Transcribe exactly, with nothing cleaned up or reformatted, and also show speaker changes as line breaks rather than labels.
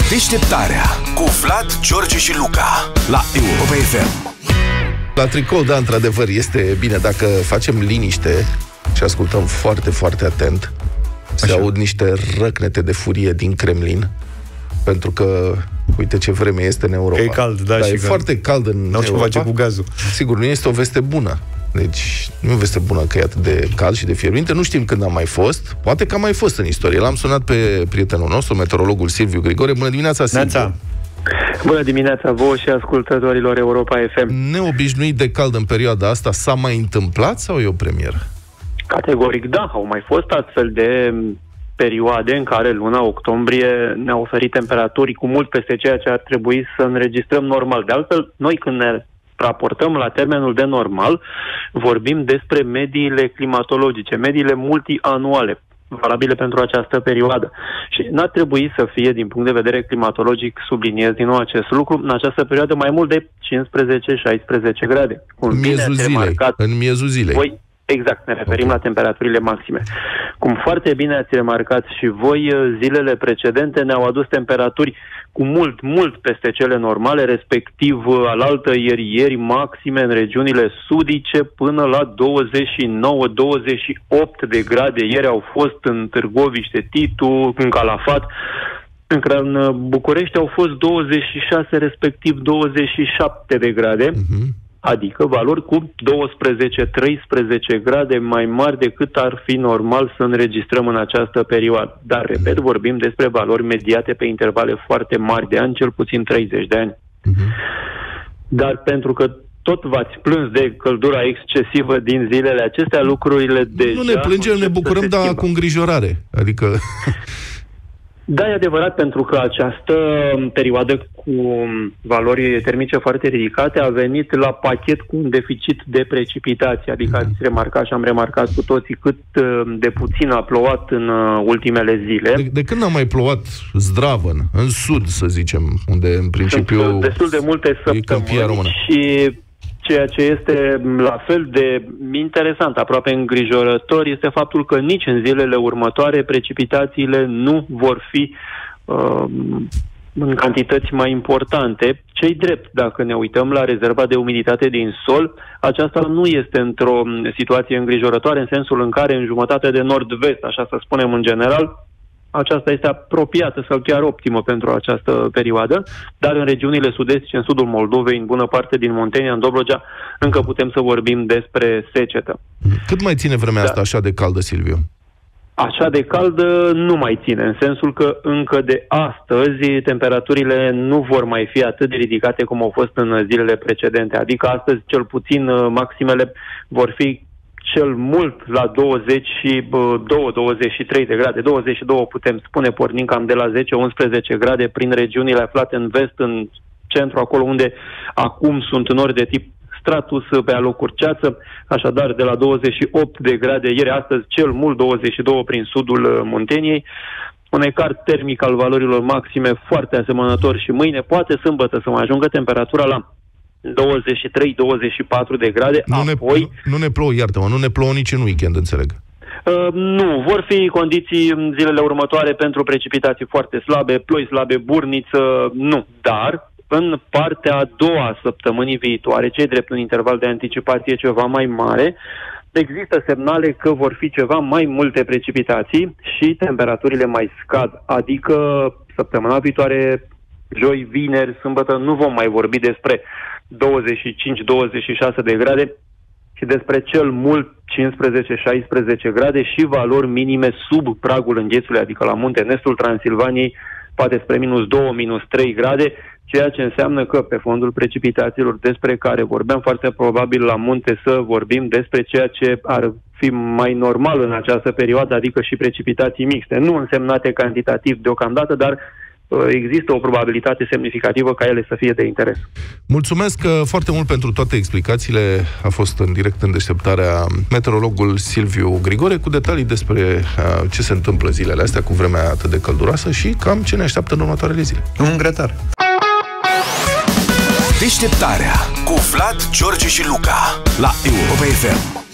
Deșteptarea cu Vlad, George și Luca la Europa F M.
La tricou, da, într-adevăr, este bine dacă facem liniște și ascultăm foarte, foarte atent. Se aud niște răcnete de furie din Kremlin, pentru că uite ce vreme este în Europa.
E cald, da,
da
și
e
că
foarte cald în
n-au ce face cu gazul.
Sigur, nu este o veste bună. Deci, nu e o veste bună că e atât de cald și de fierbinte. Nu știm când a mai fost. Poate că a mai fost în istorie. L-am sunat pe prietenul nostru, meteorologul Silviu Grigore. Bună dimineața, Silviu!
Bună dimineața vouă și ascultătorilor Europa F M.
Neobișnuit de cald în perioada asta, s-a mai întâmplat sau e o premieră?
Categoric da, au mai fost astfel de perioade în care luna octombrie ne-a oferit temperaturi cu mult peste ceea ce ar trebui să înregistrăm normal. De altfel, noi când ne raportăm la termenul de normal, vorbim despre mediile climatologice, mediile multianuale, valabile pentru această perioadă. Și n-ar trebui să fie, din punct de vedere climatologic, subliniez din nou acest lucru, în această perioadă mai mult de cincisprezece șaisprezece grade.
În miezul zilei. În miezul zilei.
Voi, exact, ne referim okay. la temperaturile maxime. Cum foarte bine ați remarcat și voi, zilele precedente ne-au adus temperaturi cu mult, mult peste cele normale, respectiv alaltă ieri, ieri maxime în regiunile sudice până la douăzeci și nouă douăzeci și opt de grade. Ieri au fost în Târgoviște, Titu, în Calafat, în București au fost douăzeci și șase, respectiv douăzeci și șapte de grade. Uh-huh. Adică valori cu douăsprezece treisprezece grade mai mari decât ar fi normal să înregistrăm în această perioadă. Dar, repet, vorbim despre valori mediate pe intervale foarte mari de ani, cel puțin treizeci de ani. Uh-huh. Dar pentru că tot v-ați plâns de căldura excesivă din zilele acestea, lucrurile deja...
Nu ne plângem, ne bucurăm, dar cu îngrijorare. Adică...
Da, e adevărat, pentru că această perioadă cu valori termice foarte ridicate a venit la pachet cu un deficit de precipitații. Adică ați remarcat și am remarcat cu toții cât de puțin a plouat în ultimele zile.
De, de când a mai plouat zdravăn, în sud, să zicem, unde în principiu...
Sunt destul de multe săptămâni și... Ceea ce este la fel de interesant, aproape îngrijorător, este faptul că nici în zilele următoare precipitațiile nu vor fi uh, în cantități mai importante. Ce-i drept, dacă ne uităm la rezerva de umiditate din sol, aceasta nu este într-o situație îngrijorătoare, în sensul în care în jumătatea de nord-vest, așa să spunem în general, aceasta este apropiată sau chiar optimă pentru această perioadă, dar în regiunile sud-estice, în sudul Moldovei, în bună parte din Muntenia, în Dobrogea, încă putem să vorbim despre secetă.
Cât mai ține vremea da. asta așa de caldă, Silviu?
Așa de caldă nu mai ține, în sensul că încă de astăzi temperaturile nu vor mai fi atât de ridicate cum au fost în zilele precedente. Adică astăzi, cel puțin, maximele vor fi cel mult la douăzeci și doi douăzeci și trei de grade, douăzeci și doi putem spune, pornind cam de la zece unsprezece grade prin regiunile aflate în vest, în centru, acolo unde acum sunt nori de tip stratus pe alocuri ceață, așadar de la douăzeci și opt de grade ieri, astăzi cel mult douăzeci și doi prin sudul Munteniei, un ecart termic al valorilor maxime foarte asemănător și mâine, poate sâmbătă, să mai ajungă temperatura la douăzeci și trei douăzeci și patru de grade.
Nu,
apoi,
ne, nu, nu ne plouă, iartă-mă, nu ne plouă nici în weekend, înțeleg.
Uh, nu, vor fi condiții în zilele următoare pentru precipitații foarte slabe, ploi slabe, burniță, nu. Dar, în partea a doua săptămânii viitoare, ce drept un interval de anticipație ceva mai mare, există semnale că vor fi ceva mai multe precipitații și temperaturile mai scad. Adică, săptămâna viitoare, joi, vineri, sâmbătă, nu vom mai vorbi despre douăzeci și cinci douăzeci și șase de grade, și despre cel mult cincisprezece șaisprezece grade și valori minime sub pragul înghețului, adică la munte, în estul Transilvaniei, poate spre minus doi, minus trei grade, ceea ce înseamnă că pe fondul precipitațiilor despre care vorbeam, foarte probabil la munte să vorbim despre ceea ce ar fi mai normal în această perioadă, adică și precipitații mixte, nu însemnate cantitativ deocamdată, dar există o probabilitate semnificativă ca ele să fie de interes.
Mulțumesc foarte mult pentru toate explicațiile. A fost în direct în deșteptarea meteorologul Silviu Grigore cu detalii despre uh, ce se întâmplă zilele astea cu vremea atât de călduroasă și cam ce ne așteaptă în următoarele zile.
Un grătar.
Deșteptarea cu Vlad, George și Luca la Europa F M.